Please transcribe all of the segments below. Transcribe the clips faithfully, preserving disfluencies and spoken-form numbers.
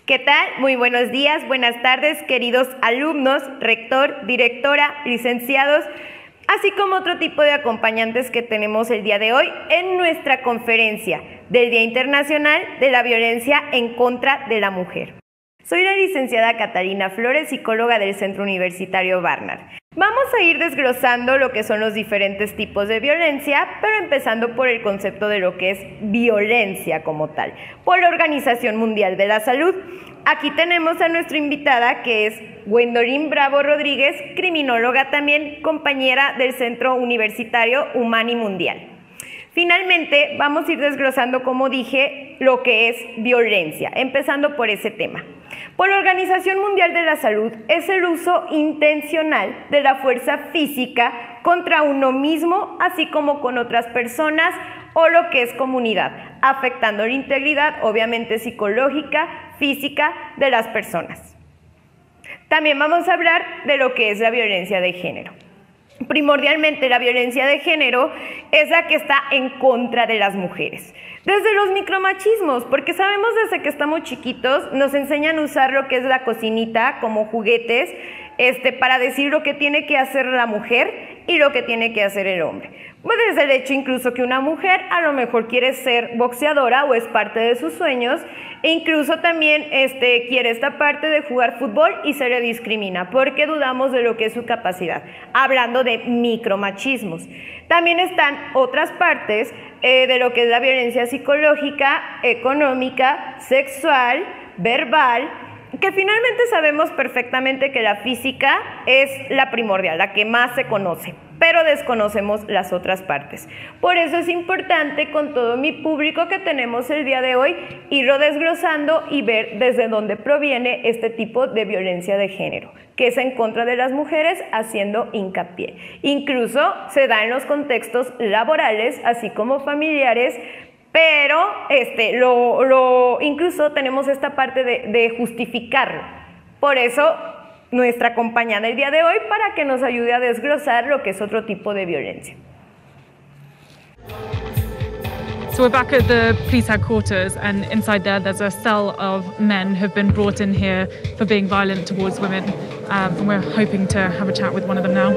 ¿Qué tal? Muy buenos días, buenas tardes, queridos alumnos, rector, directora, licenciados, así como otro tipo de acompañantes que tenemos el día de hoy en nuestra conferencia del Día Internacional de la Violencia en contra de la Mujer. Soy la licenciada Catarina Flores, psicóloga del Centro Universitario Barnard. Vamos a ir desglosando lo que son los diferentes tipos de violencia, pero empezando por el concepto de lo que es violencia como tal, por la Organización Mundial de la Salud. Aquí tenemos a nuestra invitada, que es Gwendolyn Bravo Rodríguez, criminóloga también, compañera del Centro Universitario Humani Mundial. Finalmente, vamos a ir desglosando, como dije, lo que es violencia, empezando por ese tema. Por la Organización Mundial de la Salud es el uso intencional de la fuerza física contra uno mismo, así como con otras personas o lo que es comunidad, afectando la integridad, obviamente psicológica, física de las personas. También vamos a hablar de lo que es la violencia de género. Primordialmente, la violencia de género es la que está en contra de las mujeres. Desde los micromachismos, porque sabemos desde que estamos chiquitos, nos enseñan a usar lo que es la cocinita como juguetes este, para decir lo que tiene que hacer la mujer y lo que tiene que hacer el hombre. Pues desde el hecho incluso que una mujer a lo mejor quiere ser boxeadora o es parte de sus sueños, e incluso también este, quiere esta parte de jugar fútbol y se le discrimina porque dudamos de lo que es su capacidad, hablando de micromachismos. También están otras partes eh, de lo que es la violencia psicológica, económica, sexual, verbal, que finalmente sabemos perfectamente que la física es la primordial, la que más se conoce, pero desconocemos las otras partes. Por eso es importante con todo mi público que tenemos el día de hoy irlo desglosando y ver desde dónde proviene este tipo de violencia de género, que es en contra de las mujeres, haciendo hincapié. Incluso se da en los contextos laborales, así como familiares, pero este, lo, lo, incluso tenemos esta parte de, de justificarlo. Por eso, nuestra acompañada el día de hoy para que nos ayude a desglosar lo que es otro tipo de violencia. So we're back at the police headquarters, and inside there there's a cell of men who've been brought in here for being violent towards women, um, and we're hoping to have a chat with one of them now.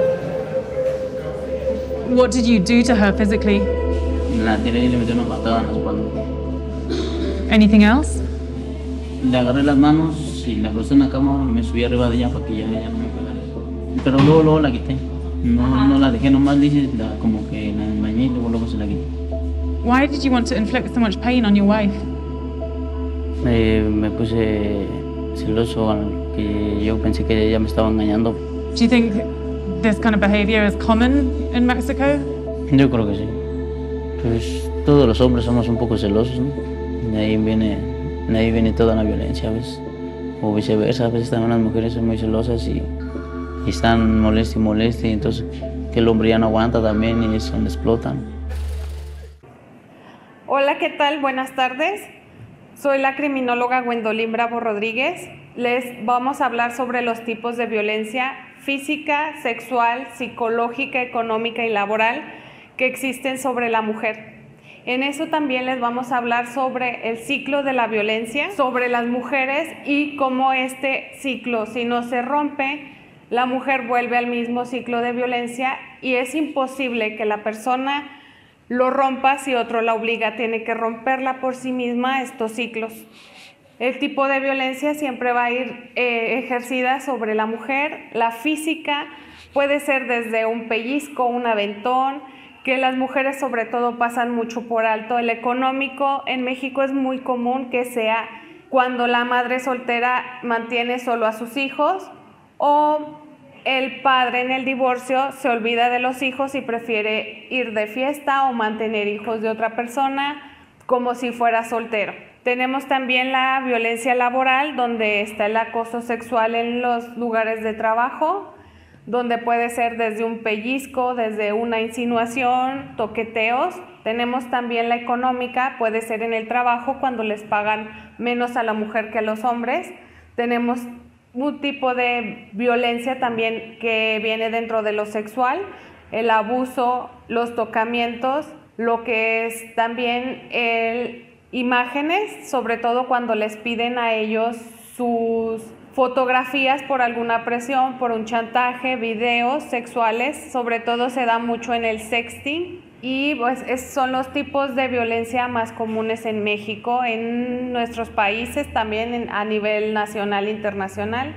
What did you do to her physically? La tiré y le metí una patada en la espalda. Anything else? Le agarré las manos y la crucé en la cama y me subí arriba de ella para que ya, ya no me pegara. Pero luego, luego la quité. No, no la dejé nomás, dije, la, como que la engañé y luego, luego se la quité. Why did you want to inflict so much pain on your wife? Eh, me puse celoso, que yo pensé que ella me estaba engañando. Do you think this kind of behavior is common in Mexico? Yo creo que sí. Pues todos los hombres somos un poco celosos, ¿no? De ahí viene, de ahí viene toda la violencia, ¿ves? O viceversa, a veces también las mujeres son muy celosas y, y están molestas y molestas, y entonces que el hombre ya no aguanta también y es donde explotan. Hola, ¿qué tal? Buenas tardes. Soy la criminóloga Gwendolyn Bravo Rodríguez. Les vamos a hablar sobre los tipos de violencia física, sexual, psicológica, económica y laboral que existen sobre la mujer. En eso también les vamos a hablar sobre el ciclo de la violencia, sobre las mujeres y cómo este ciclo, si no se rompe, la mujer vuelve al mismo ciclo de violencia y es imposible que la persona lo rompa si otro la obliga, tiene que romperla por sí misma estos ciclos. El tipo de violencia siempre va a ir eh, ejercida sobre la mujer. La física puede ser desde un pellizco, un aventón, que las mujeres sobre todo pasan mucho por alto. El económico en México es muy común que sea cuando la madre soltera mantiene solo a sus hijos o el padre en el divorcio se olvida de los hijos y prefiere ir de fiesta o mantener hijos de otra persona como si fuera soltero. Tenemos también la violencia laboral, donde está el acoso sexual en los lugares de trabajo, donde puede ser desde un pellizco, desde una insinuación, toqueteos. Tenemos también la económica, puede ser en el trabajo cuando les pagan menos a la mujer que a los hombres. Tenemos un tipo de violencia también que viene dentro de lo sexual, el abuso, los tocamientos, lo que es también el, imágenes, sobre todo cuando les piden a ellos sus fotografías por alguna presión, por un chantaje, videos sexuales, sobre todo se da mucho en el sexting. Y pues es, son los tipos de violencia más comunes en México, en nuestros países, también en, a nivel nacional e internacional.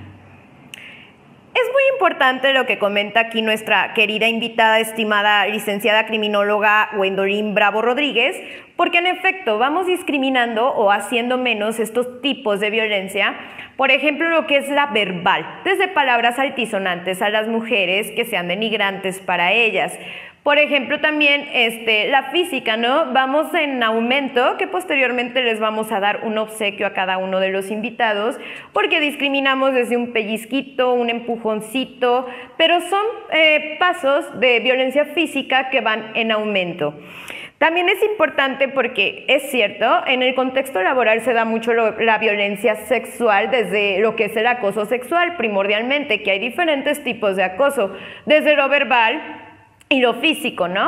Es muy importante lo que comenta aquí nuestra querida invitada, estimada licenciada criminóloga Gwendolyn Bravo Rodríguez, porque en efecto vamos discriminando o haciendo menos estos tipos de violencia. Por ejemplo, lo que es la verbal, desde palabras altisonantes a las mujeres que sean denigrantes para ellas. Por ejemplo, también este, la física, ¿no? Vamos en aumento, que posteriormente les vamos a dar un obsequio a cada uno de los invitados, porque discriminamos desde un pellizquito, un empujoncito, pero son eh, pasos de violencia física que van en aumento. También es importante porque es cierto, en el contexto laboral se da mucho lo, la violencia sexual desde lo que es el acoso sexual, primordialmente, que hay diferentes tipos de acoso, desde lo verbal y lo físico, ¿no?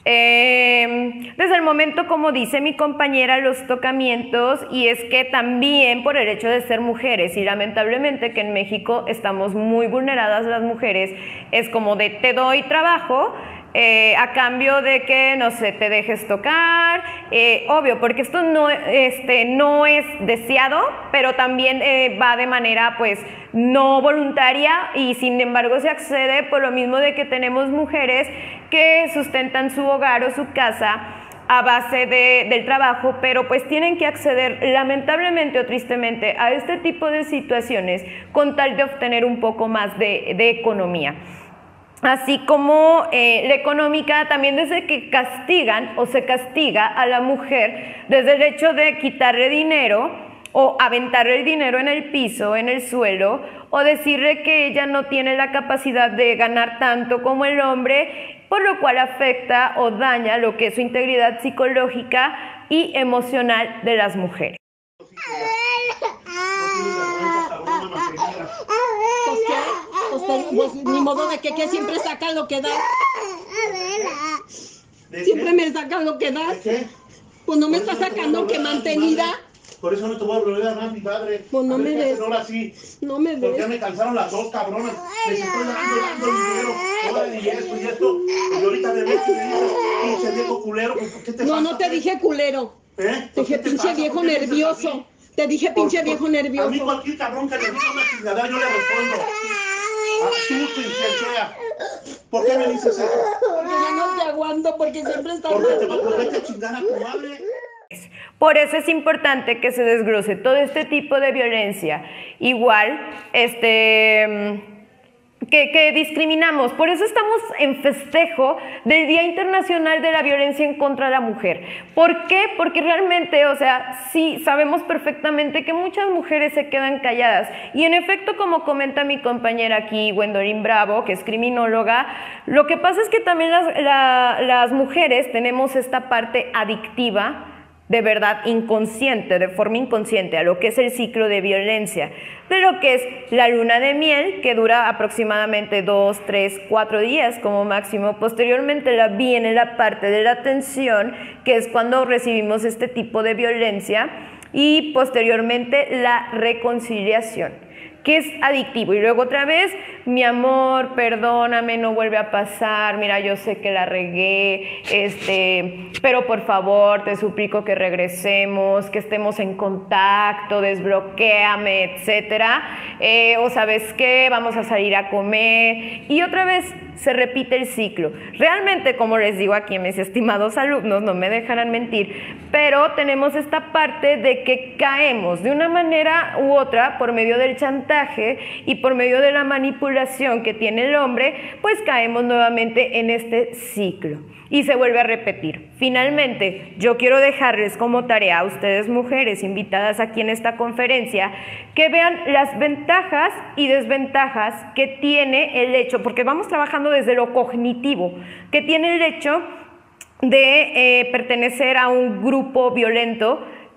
Eh, desde el momento, como dice mi compañera, los tocamientos, y es que también por el hecho de ser mujeres, y lamentablemente que en México estamos muy vulneradas las mujeres, es como de te doy trabajo, Eh, a cambio de que, no sé, te dejes tocar, eh, obvio, porque esto no, este, no es deseado, pero también eh, va de manera, pues, no voluntaria, y sin embargo se accede por lo mismo de que tenemos mujeres que sustentan su hogar o su casa a base de, del trabajo, pero pues tienen que acceder lamentablemente o tristemente a este tipo de situaciones con tal de obtener un poco más de, de economía. Así como eh, la económica, también desde que castigan o se castiga a la mujer desde el hecho de quitarle dinero o aventarle el dinero en el piso, en el suelo, o decirle que ella no tiene la capacidad de ganar tanto como el hombre, por lo cual afecta o daña lo que es su integridad psicológica y emocional de las mujeres. Pues qué, pues, pues ni modo de que, que siempre sacan lo que da. Siempre me sacan lo que da. Pues no me está sacando que mantenida. Por eso no te voy a volver a dar mi padre. Pues no me des. Ahora sí. No me des. Porque ya me cansaron las dos cabronas. Les estoy dando, dando el dinero. Ahora y esto y esto. Y ahorita de vez que me dices, pinche viejo culero, pues ¿por qué te No, pasa? no te dije culero. ¿Eh? Te dije pinche viejo nervioso. Te dije pinche viejo nervioso. A mí cualquier cabrón que le diga una chingadera yo le respondo. A tú, quien sea. ¿Por qué me dices eso? Porque ya no te aguanto, porque siempre estás... Porque te vas a chingar a tu madre. Por eso es importante que se desglose todo este tipo de violencia. Igual, este... Que, que discriminamos. Por eso estamos en festejo del Día Internacional de la Violencia en contra de la Mujer. ¿Por qué? Porque realmente, o sea, sí sabemos perfectamente que muchas mujeres se quedan calladas. Y en efecto, como comenta mi compañera aquí, Gwendolyn Bravo, que es criminóloga, lo que pasa es que también las, la, las mujeres tenemos esta parte adictiva, de verdad inconsciente, de forma inconsciente, a lo que es el ciclo de violencia, de lo que es la luna de miel, que dura aproximadamente dos, tres, cuatro días como máximo. Posteriormente la viene la parte de la tensión, que es cuando recibimos este tipo de violencia, y posteriormente la reconciliación, que es adictivo. Y luego otra vez, mi amor, perdóname, no vuelve a pasar, mira, yo sé que la regué, este, pero por favor, te suplico que regresemos, que estemos en contacto, desbloquéame, etcétera. Eh, o ¿sabes qué? Vamos a salir a comer. Y otra vez se repite el ciclo. Realmente, como les digo aquí, mis estimados alumnos, no me dejarán mentir, pero tenemos esta parte de que caemos de una manera u otra por medio del chantaje y por medio de la manipulación que tiene el hombre, pues caemos nuevamente en este ciclo y se vuelve a repetir. Finalmente, yo quiero dejarles como tarea a ustedes, mujeres invitadas aquí en esta conferencia, que vean las ventajas y desventajas que tiene el hecho, porque vamos trabajando desde lo cognitivo, que tiene el hecho de eh, pertenecer a un grupo violento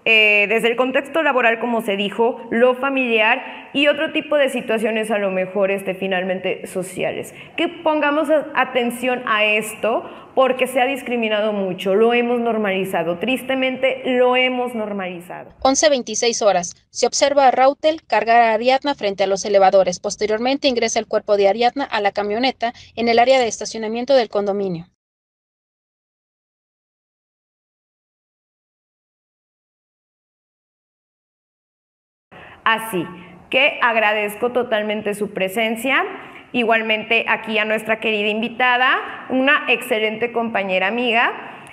eh, desde el contexto laboral, como se dijo, lo familiar y otro tipo de situaciones a lo mejor este, finalmente sociales. Que pongamos atención a esto porque se ha discriminado mucho, lo hemos normalizado, tristemente lo hemos normalizado. once veintiséis horas. Se observa a Rautel cargar a Ariadna frente a los elevadores. Posteriormente ingresa el cuerpo de Ariadna a la camioneta en el área de estacionamiento del condominio. Así que agradezco totalmente su presencia. Igualmente aquí a nuestra querida invitada, una excelente compañera amiga,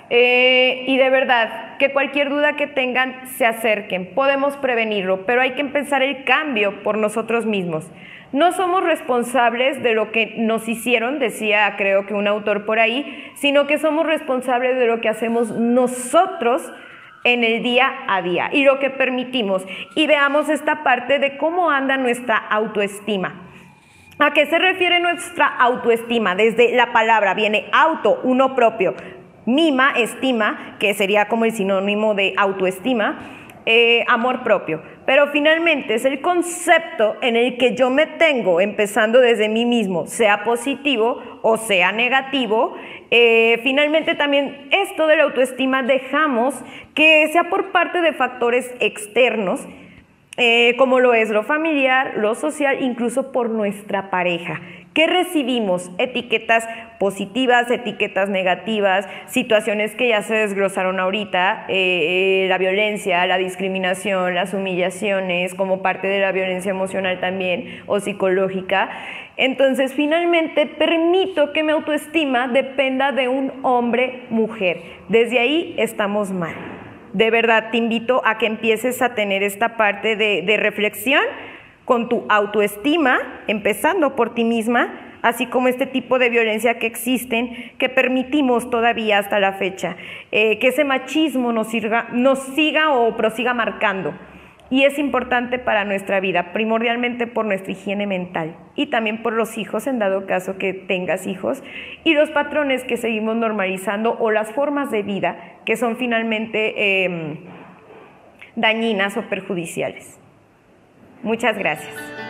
eh, y de verdad que cualquier duda que tengan se acerquen, podemos prevenirlo, pero hay que empezar el cambio por nosotros mismos. No somos responsables de lo que nos hicieron, decía creo que un autor por ahí, sino que somos responsables de lo que hacemos nosotros en el día a día y lo que permitimos. Y veamos esta parte de cómo anda nuestra autoestima. ¿A qué se refiere nuestra autoestima? Desde la palabra viene auto, uno propio, mima, estima, que sería como el sinónimo de autoestima, eh, amor propio. Pero finalmente es el concepto en el que yo me tengo, empezando desde mí mismo, sea positivo o sea negativo. Eh, finalmente también esto de la autoestima dejamos que sea por parte de factores externos, Eh, como lo es lo familiar, lo social, incluso por nuestra pareja. ¿Qué recibimos? Etiquetas positivas, etiquetas negativas, situaciones que ya se desglosaron ahorita, eh, eh, la violencia, la discriminación, las humillaciones, como parte de la violencia emocional también o psicológica. Entonces, finalmente, permito que mi autoestima dependa de un hombre, mujer. Desde ahí estamos mal. De verdad te invito a que empieces a tener esta parte de, de reflexión con tu autoestima, empezando por ti misma, así como este tipo de violencia que existen, que permitimos todavía hasta la fecha, eh, que ese machismo nos siga, nos siga o prosiga marcando. Y es importante para nuestra vida, primordialmente por nuestra higiene mental y también por los hijos, en dado caso que tengas hijos, y los patrones que seguimos normalizando o las formas de vida que son finalmente eh, dañinas o perjudiciales. Muchas gracias.